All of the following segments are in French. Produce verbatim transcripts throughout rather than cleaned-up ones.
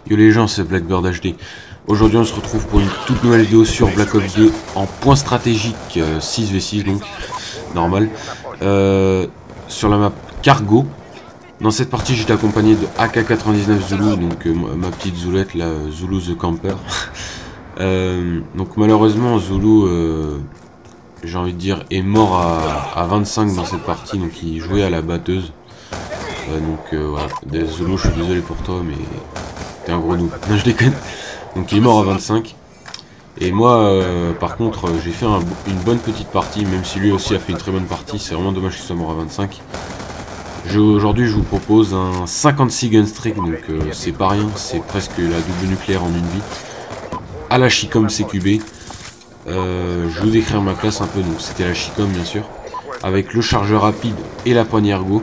Yo les gens, c'est Blackbird H D. Aujourd'hui on se retrouve pour une toute nouvelle vidéo sur Black Ops deux en point stratégique euh, six v six donc, normal. Euh, sur la map Cargo. Dans cette partie j'étais accompagné de A K quatre-vingt-dix-neuf Zulu, donc euh, ma petite Zoulette là, Zulu the Camper. euh, donc malheureusement Zulu, euh, j'ai envie de dire, est mort à, à vingt-cinq dans cette partie, donc il jouait à la batteuse. Euh, donc euh, voilà, Zulu, je suis désolé pour toi, mais t'es un gros noob. Non, je déconne. Donc il est mort à vingt-cinq. Et moi, euh, par contre, j'ai fait un, une bonne petite partie, même si lui aussi a fait une très bonne partie. C'est vraiment dommage qu'il soit mort à vingt-cinq. Aujourd'hui, je vous propose un cinquante-six gun streak, donc euh, c'est pas rien. C'est presque la double nucléaire en une vie. À la Chicom C Q B. Euh, je vais vous décrire ma classe un peu. Donc c'était la Chicom, bien sûr, avec le chargeur rapide et la poignée ergo.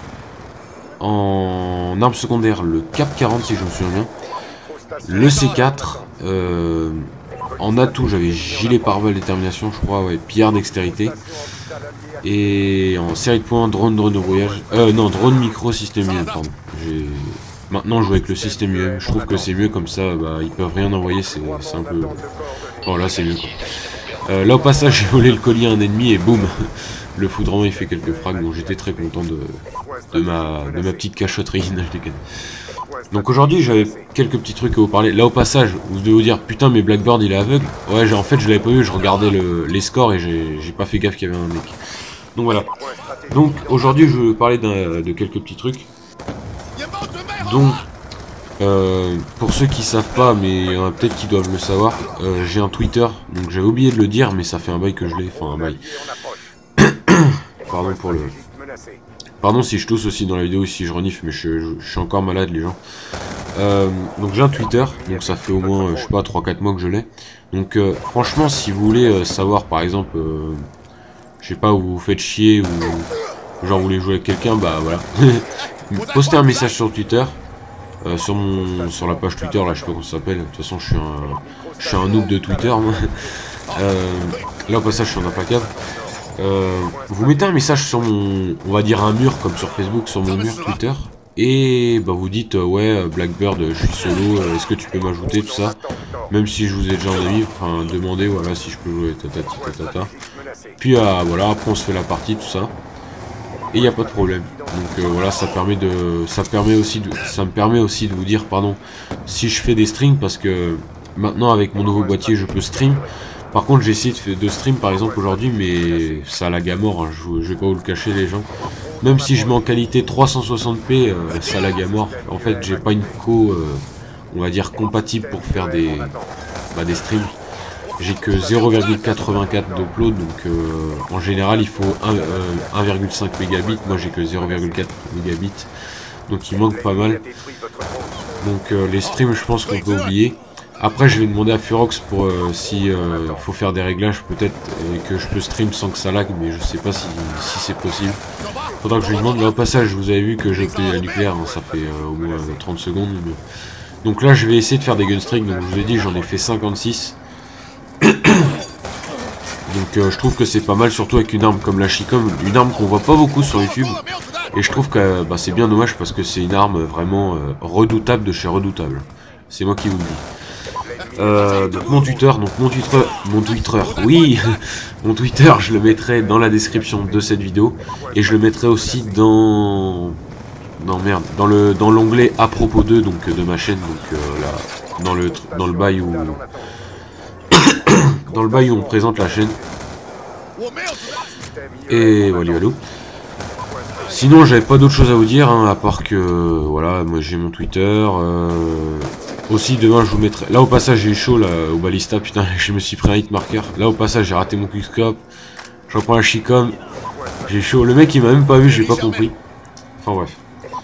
En arme secondaire, le Cap quarante si je me souviens bien, le C quatre, euh, en atout j'avais gilet pare-balles détermination je crois, ouais, pillard dextérité, et en série de points drone drone de voyage, euh non drone micro système U M, pardon. Maintenant je joue avec le système U M, je trouve que c'est mieux comme ça, bah, ils peuvent rien envoyer, c'est un peu, voilà, c'est mieux quoi. Euh, là au passage j'ai volé le colis à un ennemi et boum, le foudrement il fait quelques frags, donc j'étais très content de, de, ma, de ma petite cachotterie. Donc aujourd'hui j'avais quelques petits trucs à vous parler. Là au passage vous devez vous dire putain mais Blackbird il est aveugle. Ouais, en fait je l'avais pas vu, je regardais le, les scores et j'ai pas fait gaffe qu'il y avait un mec. Donc voilà. Donc aujourd'hui je vais vous parler de quelques petits trucs. Donc euh, pour ceux qui savent pas, mais il y en a peut-être qui doivent le savoir, euh, j'ai un Twitter, donc j'avais oublié de le dire mais ça fait un bail que je l'ai, enfin un bail. Pardon pour le... Pardon si je tousse aussi dans la vidéo, si je renifle, mais je, je, je suis encore malade les gens. Euh, donc j'ai un Twitter, donc ça fait au moins, euh, je sais pas, trois quatre mois que je l'ai. Donc euh, franchement si vous voulez euh, savoir par exemple, euh, je sais pas, où vous vous faites chier, ou genre vous voulez jouer avec quelqu'un, bah voilà. Postez un message sur Twitter, euh, sur mon sur la page Twitter, là je sais pas comment ça s'appelle, de toute façon je suis un, je suis un noob de Twitter moi. Euh, là au passage je suis en implacable. Euh, vous mettez un message sur mon, on va dire un mur comme sur Facebook, sur mon mur Twitter, et bah vous dites euh, ouais Blackbird je suis solo, euh, est-ce que tu peux m'ajouter, tout ça, même si je vous ai déjà en ami, enfin demandez voilà si je peux jouer tatati tatata, puis euh, voilà après on se fait la partie, tout ça, et il n'y a pas de problème. Donc euh, voilà, ça permet de, ça permet aussi de, ça me permet aussi de vous dire pardon si je fais des streams, parce que maintenant avec mon nouveau boîtier je peux stream. Par contre j'ai essayé de, de stream par exemple aujourd'hui, mais ça lag à mort, hein. je, je vais pas vous le cacher les gens. Même si je mets en qualité trois cent soixante p, euh, ça lag à mort. En fait j'ai pas une co, euh, on va dire compatible pour faire des, bah, des streams. J'ai que zéro virgule quatre-vingt-quatre d'upload, donc euh, en général il faut un virgule cinq mégabits, moi j'ai que zéro virgule quatre mégabits, donc il manque pas mal. Donc euh, les streams je pense qu'on peut oublier. Après je vais demander à Furox pour euh, si euh, faut faire des réglages peut-être, et que je peux stream sans que ça lag, mais je sais pas si, si c'est possible. Faudra que je lui demande. Là au passage vous avez vu que j'ai obtenu la nucléaire, hein, ça fait euh, au moins trente secondes. Mais... donc là je vais essayer de faire des gun streaks, donc je vous ai dit j'en ai fait cinquante-six. Donc euh, je trouve que c'est pas mal, surtout avec une arme comme la Chicom, une arme qu'on voit pas beaucoup sur YouTube. Et je trouve que bah, c'est bien dommage parce que c'est une arme vraiment euh, redoutable de chez redoutable. C'est moi qui vous le dis. Euh, donc mon Twitter, donc mon Twitter, mon Twitter, oui, mon Twitter, je le mettrai dans la description de cette vidéo, et je le mettrai aussi dans, non merde, dans le, dans l'onglet à propos d'eux, donc de ma chaîne, donc euh, là, dans le, dans le bail où, dans le bail où on présente la chaîne. Et voilà, voilà. Sinon, j'avais pas d'autre chose à vous dire, hein, à part que, voilà, moi j'ai mon Twitter. Euh, aussi, demain, je vous mettrai. Là, au passage, j'ai eu chaud, là, au balista, putain, je me suis pris un hit marker. Là, au passage, j'ai raté mon quickscope. Je reprends la Chicom. J'ai chaud. Le mec, il m'a même pas vu, j'ai pas compris. Enfin, bref.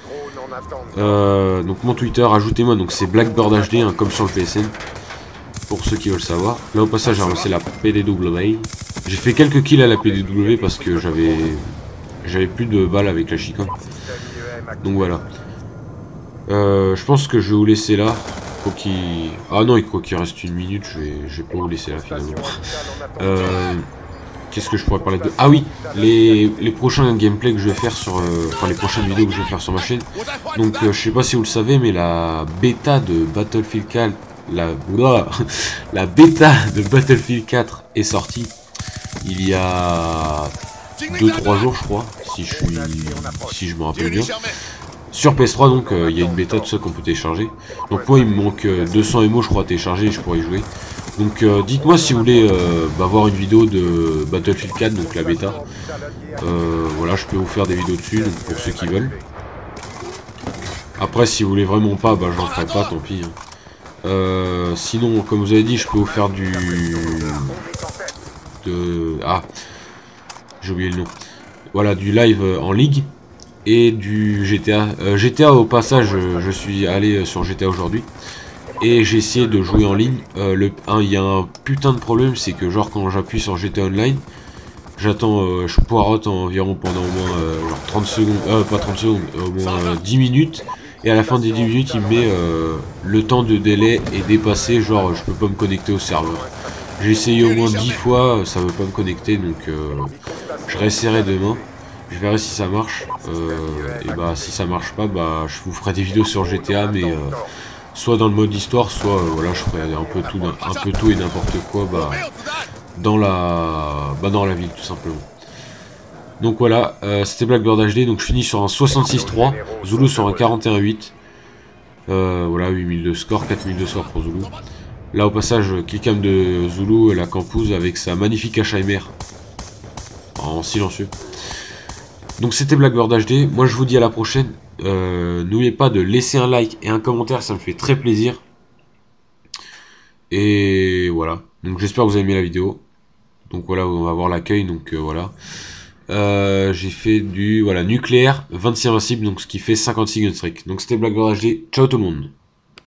Euh, donc, mon Twitter, ajoutez-moi, donc c'est Blackbird H D, hein, comme sur le P S N. Pour ceux qui veulent savoir. Là, au passage, j'ai ramassé la P D W. J'ai fait quelques kills à la P D W parce que j'avais. J'avais plus de balles avec la Chicom. Donc voilà. Euh, je pense que je vais vous laisser là. Faut qu'il... Ah non, il faut qu'il reste une minute. Je vais, je vais pas vous laisser là finalement. Euh, qu'est-ce que je pourrais parler de... Ah oui, les, les prochains gameplays que je vais faire sur... Euh, enfin, les prochaines vidéos que je vais faire sur ma chaîne. Donc, euh, je sais pas si vous le savez, mais la bêta de Battlefield quatre... La, oula, la bêta de Battlefield quatre est sortie il y a deux trois jours, je crois, si je, suis, si je me rappelle bien. Sur P S trois, donc, euh, il y a une bêta, tout ça qu'on peut télécharger. Donc, moi, il me manque euh, deux cents émos, je crois, à télécharger et je pourrais y jouer. Donc euh, dites-moi si vous voulez euh, bah, voir une vidéo de Battlefield quatre, donc la bêta. Euh, voilà, je peux vous faire des vidéos dessus, donc pour ceux qui veulent. Après, si vous voulez vraiment pas, bah j'en ferai pas, tant pis. Hein. Euh, sinon, comme vous avez dit, je peux vous faire du... de... Ah, j'ai oublié le nom. Voilà, du live en ligue et du G T A. Euh, G T A, au passage, je suis allé sur G T A aujourd'hui. Et j'ai essayé de jouer en ligne. Euh, le, hein, il y a un putain de problème, c'est que genre quand j'appuie sur G T A Online, j'attends, euh, je poireaute environ pendant au moins euh, genre trente secondes, euh, pas trente secondes, au moins euh, dix minutes. Et à la fin des dix minutes, il me met euh, le temps de délai est dépassé, genre je peux pas me connecter au serveur. J'ai essayé au moins dix fois, ça veut pas me connecter, donc euh, je réessayerai demain. Je verrai si ça marche. Euh, et bah si ça marche pas, bah je vous ferai des vidéos sur G T A, mais euh, soit dans le mode histoire, soit euh, voilà, je ferai un peu tout, un peu tout et n'importe quoi, bah dans la, bah dans la ville tout simplement. Donc voilà, euh, c'était Blackbird H D, donc je finis sur un soixante-six trois, Zulu sur un quarante et un huit. Euh, voilà, huit mille de score, quatre mille de score pour Zulu. Là au passage, killcam de Zulu, la campouse avec sa magnifique H M R en silencieux. Donc c'était Blackbird H D, moi je vous dis à la prochaine. Euh, N'oubliez pas de laisser un like et un commentaire, ça me fait très plaisir. Et voilà, donc j'espère que vous avez aimé la vidéo. Donc voilà, on va voir l'accueil, donc euh, voilà. Euh, j'ai fait du voilà nucléaire, vingt-six invincible, donc ce qui fait cinquante-six gunstreak. Donc c'était Blackbird H D, ciao tout le monde.